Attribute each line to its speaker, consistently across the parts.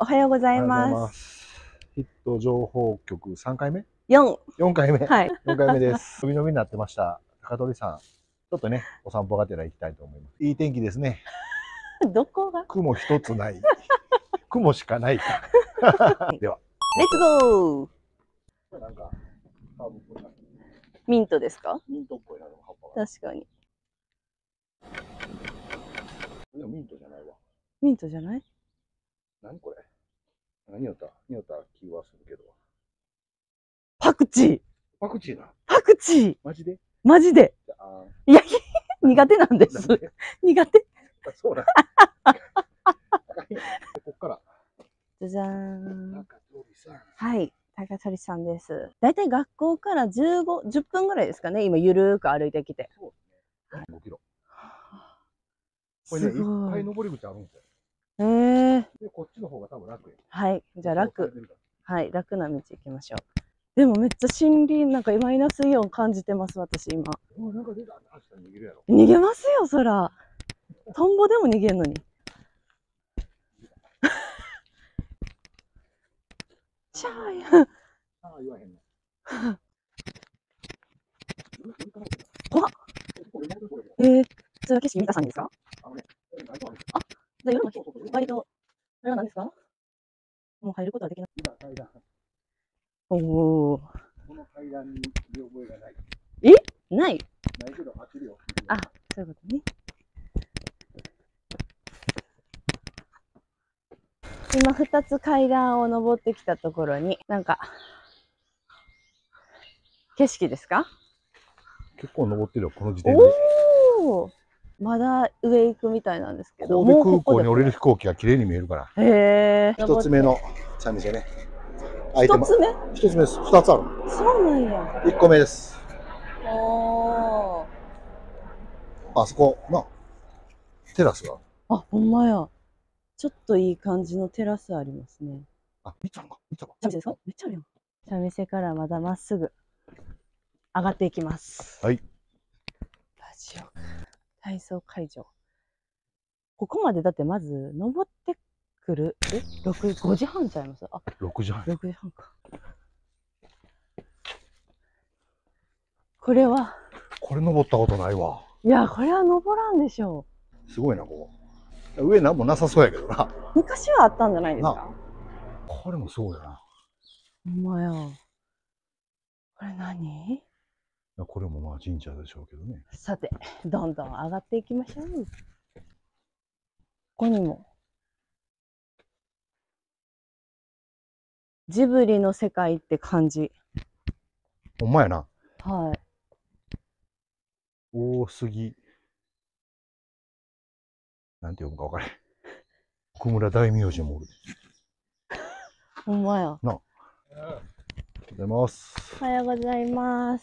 Speaker 1: おはようござい
Speaker 2: おはようござい
Speaker 1: ま。
Speaker 2: ますす。ヒット情報局3回目
Speaker 1: 4。
Speaker 2: ?4 回目。
Speaker 1: はい。
Speaker 2: 4回目です。伸び伸びになってました。高取さん。ちょっとね、お散歩がてら行きたいと思います。いい天気ですね。
Speaker 1: どこが
Speaker 2: 雲一つない。雲しかないか。では。
Speaker 1: レッツゴー。
Speaker 2: なんか、ハーブっぽいな。
Speaker 1: ミントですか？
Speaker 2: ミントっぽいな、でも葉っぱが。
Speaker 1: 確かに。
Speaker 2: でもミントじゃないわ。
Speaker 1: ミントじゃない？
Speaker 2: 何これ？匂った気はするけど。
Speaker 1: パクチー。
Speaker 2: パクチーな。
Speaker 1: パクチー。
Speaker 2: マジで？
Speaker 1: マジで。いや、苦手なんです。苦手。
Speaker 2: そうだ。こっから。
Speaker 1: じゃじゃーん。
Speaker 2: 高取さん。
Speaker 1: はい。高取さんです。だいたい学校から10分ぐらいですかね。今、ゆるーく歩いてきて。
Speaker 2: そうですね。5キロ。
Speaker 1: す
Speaker 2: これね、いっ
Speaker 1: ごい。
Speaker 2: ぱい登り口あるんですよ。で、こっちの方が多分楽や。
Speaker 1: はい。じゃあ楽。はい。楽な道行きましょう。でもめっちゃ森林、なんかマイナスイオン感じてます、私今。
Speaker 2: なんか出た。確かに逃げるやろ。
Speaker 1: 逃げますよ、そら。トンボでも逃げんのに。シャーや。
Speaker 2: ああ、言わへんね。
Speaker 1: 怖っ。それは景色見たさんですか？あ、じゃあ夜の割と、あれは何ですか？もう入ることはできない。おお。
Speaker 2: この階段に見覚えがない。
Speaker 1: ない？
Speaker 2: ないけど、走るよ。
Speaker 1: あ、そういうことね。今2つ階段を登ってきたところに、なんか、景色ですか？
Speaker 2: 結構登ってるよ、この時点で。
Speaker 1: おお。まだ上行くみたいなんですけど。
Speaker 2: 神戸空港に降りる飛行機が綺麗に見えるから。
Speaker 1: へえ。
Speaker 2: 一つ目の茶店ね。
Speaker 1: 一つ目？
Speaker 2: 一つ目です。二つある。
Speaker 1: そうなんや。
Speaker 2: 1個目です。
Speaker 1: おー。
Speaker 2: あそこ、テラスが。
Speaker 1: あ、ほんまや。ちょっといい感じのテラスありますね。
Speaker 2: あ、見たのか見たか。
Speaker 1: 茶店ですか？めっちゃあるやん。茶店からまだまっすぐ上がっていきます。
Speaker 2: はい。
Speaker 1: ラジオ体操会場。ここまでだってまず登ってくる。5時半ちゃいます？あ、
Speaker 2: 6時半。
Speaker 1: 6時半か。これは。
Speaker 2: これ登ったことないわ。
Speaker 1: いや、これは登らんでしょ
Speaker 2: う。すごいな、ここ。上なんもなさそうやけどな。
Speaker 1: 昔はあったんじゃないですか？
Speaker 2: これもそうやな。
Speaker 1: ほんまや。これ何？
Speaker 2: これもまあ神社でしょうけどね。
Speaker 1: さて、どんどん上がっていきましょう。ここにも。ジブリの世界って感じ。
Speaker 2: ほんまやな。
Speaker 1: はい。
Speaker 2: 大杉。なんて読むか分からへん。奥村大名人もおる。
Speaker 1: ほんまや。
Speaker 2: なあ。おはようございます。
Speaker 1: おはようございます。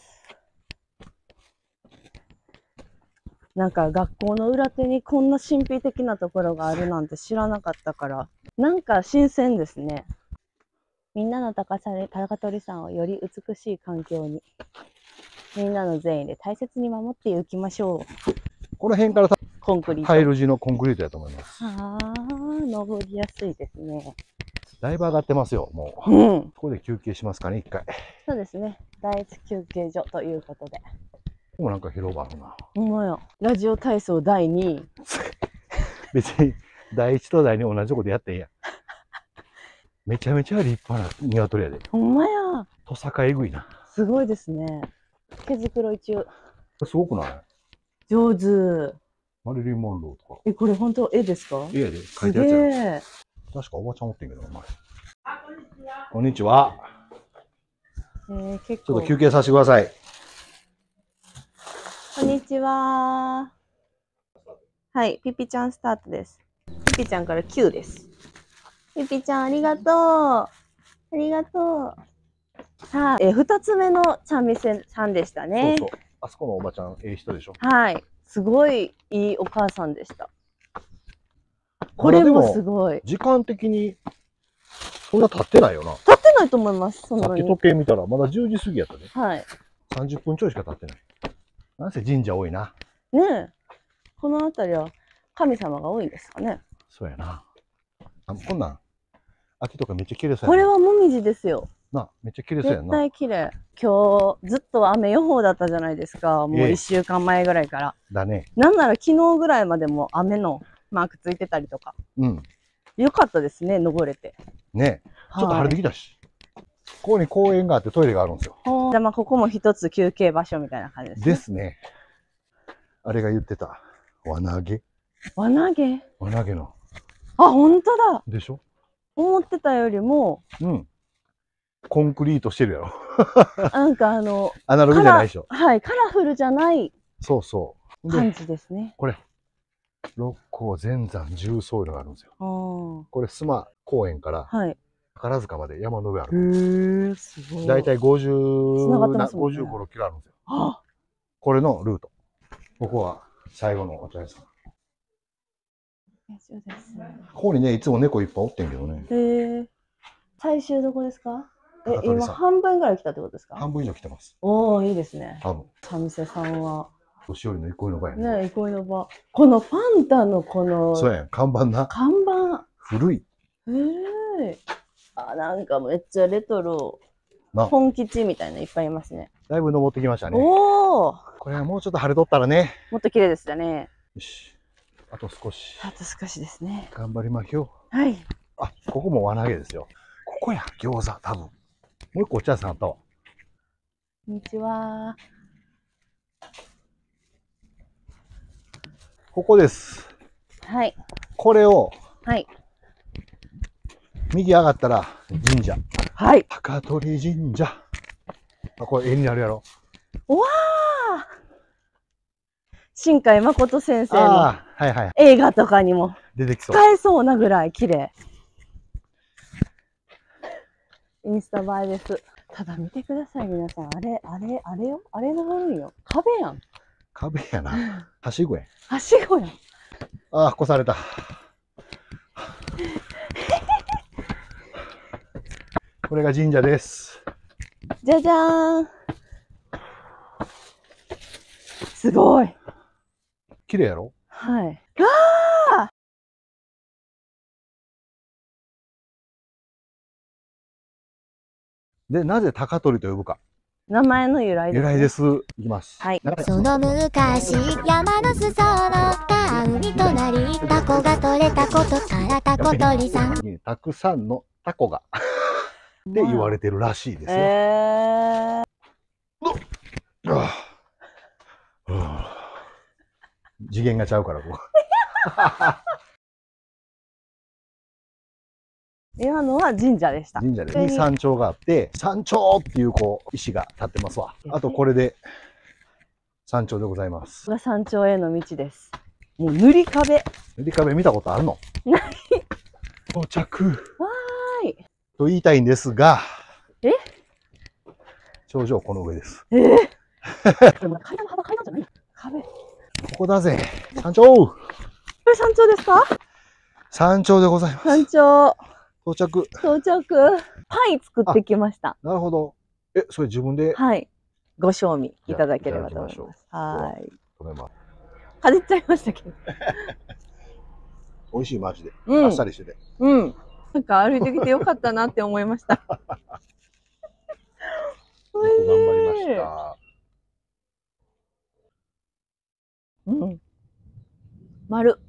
Speaker 1: なんか学校の裏手にこんな神秘的なところがあるなんて知らなかったから、なんか新鮮ですね。みんなの高取さんをより美しい環境に、みんなの善意で大切に守っていきましょう。
Speaker 2: この辺から
Speaker 1: コンクリート。
Speaker 2: タイル地のコンクリートやと思います。
Speaker 1: はあ、登りやすいですね。
Speaker 2: だいぶ上がってますよ、もう。
Speaker 1: うん。
Speaker 2: ここで休憩しますかね、一回。
Speaker 1: そうですね。第一休憩所ということで。
Speaker 2: ここもなんか広場あるな。
Speaker 1: ほんまや。ラジオ体操第2位。
Speaker 2: 別に第一と第2同じとこでやってんや。めちゃめちゃ立派な鶏やで。
Speaker 1: ほんまや。
Speaker 2: トサカえぐいな。
Speaker 1: すごいですね。毛づくろい中。
Speaker 2: すごくない？
Speaker 1: 上手。
Speaker 2: マリリン・モンローとか。
Speaker 1: これ本当絵ですか？
Speaker 2: 絵で描いてあるやつ。確かおばちゃんおってんけど、前。こんにちは。
Speaker 1: 結構。
Speaker 2: ちょっと休憩させてください。
Speaker 1: こんにちは。はい、ピピちゃんスタートです。ピピちゃんから9です。ピピちゃんありがとう。ありがとう。さあ、2つ目の茶店さんでしたね。
Speaker 2: そうそう。あそこのおばちゃん、ええ人でしょ。
Speaker 1: はい。すごいいいお母さんでした。これもすごい。
Speaker 2: 時間的にそんな経ってないよな。
Speaker 1: 経ってないと思います。
Speaker 2: さっき時計見たらまだ10時過ぎやったね。
Speaker 1: はい。
Speaker 2: 30分ちょいしか経ってない。なんせ神社多いな。
Speaker 1: ねえ。この辺りは神様が多いんですかね。
Speaker 2: そうやな。こんなん、 秋とかめっちゃ綺麗そう
Speaker 1: これ
Speaker 2: やな。
Speaker 1: はもみじですよ。
Speaker 2: な、めっちゃ綺麗そうや
Speaker 1: 絶
Speaker 2: んな。
Speaker 1: 対綺麗。今日ずっと雨予報だったじゃないですか。もう
Speaker 2: ええ
Speaker 1: 1週間前ぐらいから。
Speaker 2: だね。
Speaker 1: なんなら昨日ぐらいまでも雨のマークついてたりとか。
Speaker 2: うん。
Speaker 1: よかったですね、登れて。
Speaker 2: ね。ちょっと晴れてきたし。ここに公園があってトイレがあるんですよ。
Speaker 1: じゃあまあここも一つ休憩場所みたいな感じですね。
Speaker 2: ですね。あれが言ってた。輪投げ。
Speaker 1: 輪投げ。
Speaker 2: 輪投げの。
Speaker 1: あ、本当だ。
Speaker 2: でしょ？
Speaker 1: 思ってたよりも、
Speaker 2: うん。コンクリートしてるやろ。
Speaker 1: なんか
Speaker 2: アナログじゃないでしょ。
Speaker 1: はい、カラフルじゃない
Speaker 2: そうそう。
Speaker 1: 感じですね。
Speaker 2: これ、六甲全山重曹路があるんですよ。
Speaker 1: こ
Speaker 2: れ、須磨公園から
Speaker 1: はい。
Speaker 2: 宝塚まで山の上ある。
Speaker 1: へえ、すごい。
Speaker 2: だいたい
Speaker 1: 繋がってますもんね
Speaker 2: 55、6キロあるんですよ。
Speaker 1: あ、
Speaker 2: これのルート。ここは最後のお茶屋さん。
Speaker 1: そうですね。
Speaker 2: ここにね、いつも猫いっぱいおってんけどね。
Speaker 1: へえ。最終どこですか？今
Speaker 2: 高取さん
Speaker 1: 半分ぐらい来たってことですか？
Speaker 2: 半分以上来てます。
Speaker 1: おお、いいですね。
Speaker 2: 多分。
Speaker 1: 三店さんは。
Speaker 2: 年寄りの憩いの場やね。
Speaker 1: ね、憩いの場。このパンダのこの
Speaker 2: そうやん、看板な。
Speaker 1: 看板。
Speaker 2: 古い。
Speaker 1: へえ。あ、なんかめっちゃレトロ。
Speaker 2: な。
Speaker 1: 本吉みたいなのいっぱいいますね。
Speaker 2: だいぶ登ってきましたね。
Speaker 1: おお。
Speaker 2: これはもうちょっと晴れとったらね。
Speaker 1: もっと綺麗でしたね。
Speaker 2: よし。あと少し。
Speaker 1: あと少しですね。
Speaker 2: 頑張りましょう。
Speaker 1: はい。
Speaker 2: あ、ここも輪投げですよ。ここや、餃子、多分。もう一個お茶屋さんあったわ。
Speaker 1: こんにちは。
Speaker 2: ここです。
Speaker 1: はい。
Speaker 2: これを、
Speaker 1: はい。
Speaker 2: 右上がったら神社。
Speaker 1: はい。
Speaker 2: 高取神社。あ、これ絵になるやろ。
Speaker 1: わあ。新海誠先生の
Speaker 2: ああ、はいはい。
Speaker 1: 映画とかにも
Speaker 2: 出てきそう。
Speaker 1: 使えそうなぐらい綺麗。インスタ映えです。ただ見てください、皆さん。あれよ。あれ登るんよ。壁やん。
Speaker 2: 壁やな。はしごやん。
Speaker 1: はしごやん。
Speaker 2: ああ、越された。これが神社です。
Speaker 1: じゃじゃーん。すごい。
Speaker 2: 綺麗やろ？
Speaker 1: はい。
Speaker 2: で、なぜ高取と呼ぶか。
Speaker 1: 名前の由来です、ね。
Speaker 2: 由来です。いきます。
Speaker 1: はい。
Speaker 3: その昔山の裾野が海となりタコが取れたことからタコ取さん
Speaker 2: たくさんのタコがって言われてるらしいですよ。はあ次元がちゃうからここ。
Speaker 1: 今のは神社でした。
Speaker 2: 神社でに山頂があって、山頂っていうこう石が立ってますわ。あとこれで山頂でございます。
Speaker 1: これが山頂への道です。もう塗り壁。
Speaker 2: 塗り壁見たことあるの？
Speaker 1: ない。
Speaker 2: 到着。
Speaker 1: わーい。
Speaker 2: と言いたいんですが、
Speaker 1: え？
Speaker 2: 頂上この上です。
Speaker 1: でも階段の幅階段じゃない。壁。こ
Speaker 2: ここだぜ。山頂。
Speaker 1: れ山頂ですか？
Speaker 2: 山頂でございます。
Speaker 1: 山頂。
Speaker 2: 到着。
Speaker 1: 到着。パイ作ってきました。
Speaker 2: なるほど。え、それ自分で
Speaker 1: はい。ご賞味いただければと思い
Speaker 2: じゃあい
Speaker 1: ます。はい。
Speaker 2: 食べます。
Speaker 1: かじっちゃいましたけど。
Speaker 2: 美味しいマジで。
Speaker 1: うん
Speaker 2: あっさりしてて。
Speaker 1: うん。なんか歩いてきてよかったなって思いました。
Speaker 2: 頑張りました。
Speaker 1: うん。丸。